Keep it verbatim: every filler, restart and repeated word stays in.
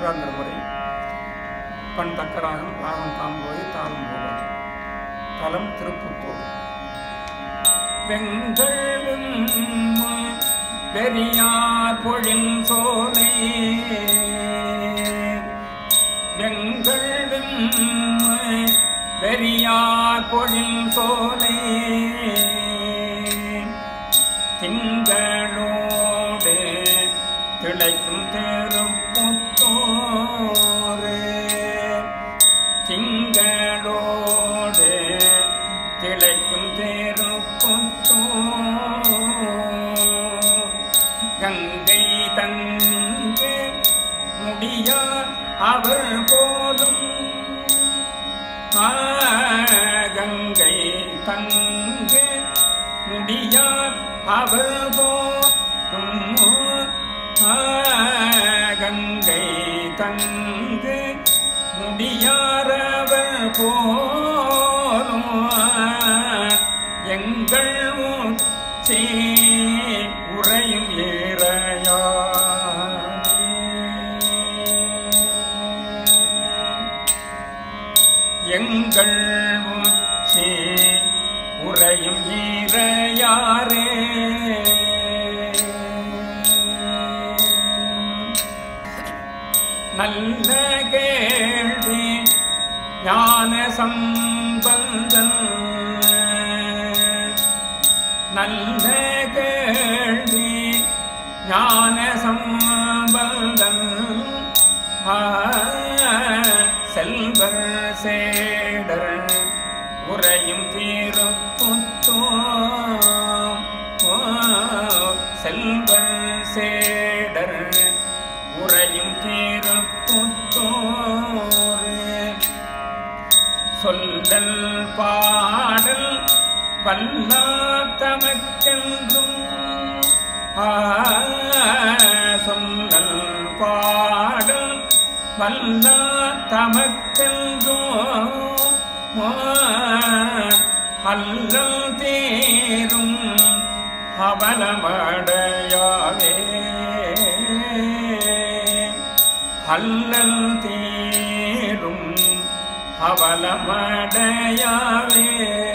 ஐந்தாங்கிற முறை. பண் தக்கராகம், ராகம் தாம்போய், தாளம் போவது. தலம் திருப்புத்தூர். வெங்கழும் பெரியார் பொழில் சோலை, வெங்கழும் பெரியார் பொழில் சோலை, திங்களோடு திளைக்கும் திருப்புத்தோரே, திங்களோடு திளைக்கும் திருப்புத்தோர், கங்கை தங்கு முடியார் அவர் போலும், கங்கை தங்கு முடியார் அவர் போலும், கங்கை தங்கு முடியாரவர் போலும், எங்கள் மூச்சே உறையும் ஏறையார், எங்கள் மூச்சே உறையும் ஈரையாரே. நல்ல கேள்வி ஞான சம்பந்தன், நல்ல கேள்வி ஞான சம்பந்தன், செல்வர் சேடர் உறையும் திருப்புத்தோர், செல்வர் சேடர் உறையும் திருப்புத்தோர், சொல்லல் பாடல் வல்லார் தமக்கென்றும், சொல்லல் பாடல் வல்லார் தமக்கென்றும், அல்லல் தீரும் அவலமடையாவே, அல்லல் தீரும் அவலமடையாவே.